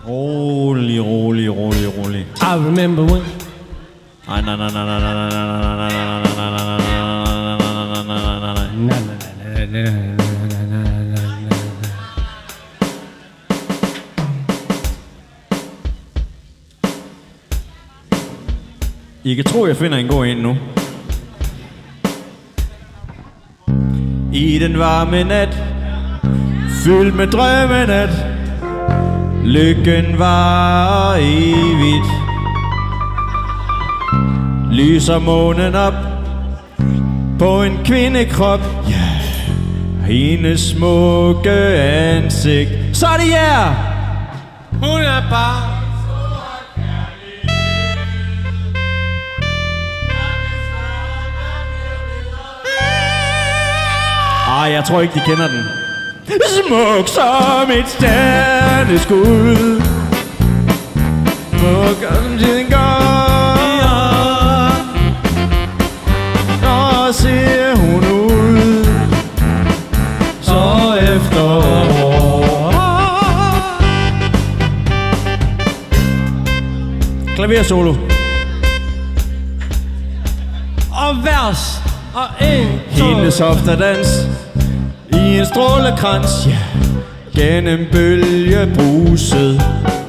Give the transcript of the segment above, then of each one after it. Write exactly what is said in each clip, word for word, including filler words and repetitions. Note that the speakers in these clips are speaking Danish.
Rolig, rolig, rolig, rolig. I remember when. Nej, nej, nej, nej, nej, nej, nej, nej, nej, nej, nej, nej. I kan tro, jeg finder en god en nu. I den varme nat, fyldt med drømmenat, lykken var evigt. Lyser månen op på en kvindekrop, yeah. Hendes smukke ansigt. Så er det jer! Hun er bare Ej, jeg tror ikke, de kender den. Smuk som et stjerneskud, smuk som tiden går, og ser hun ud, så efterår. Klaversolo. og vers og en, to. Hendes hoftedans i en strålekrans, ja, gennem bølgebruset.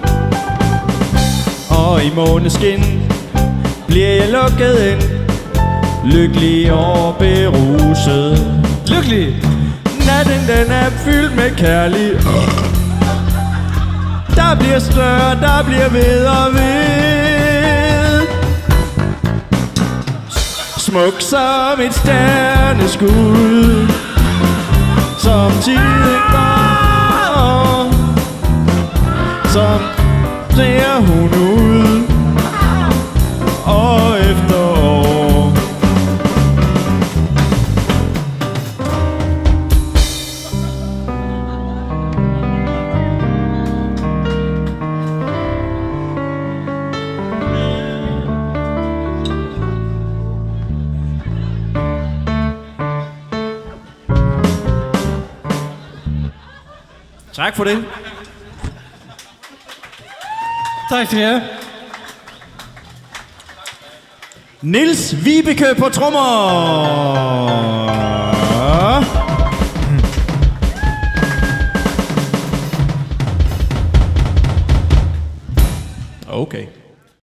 Og i måneskin bliver jeg lukket ind, lykkelig og beruset. Lykkelig. Natten den er fyldt med kærlig. Der bliver større, der bliver ved og ved. Smuk som et stjerneskud, som tiden går, som ser hun ud, og efterår. Tak for det. Tak til jer. Niels Vibeke på trommer.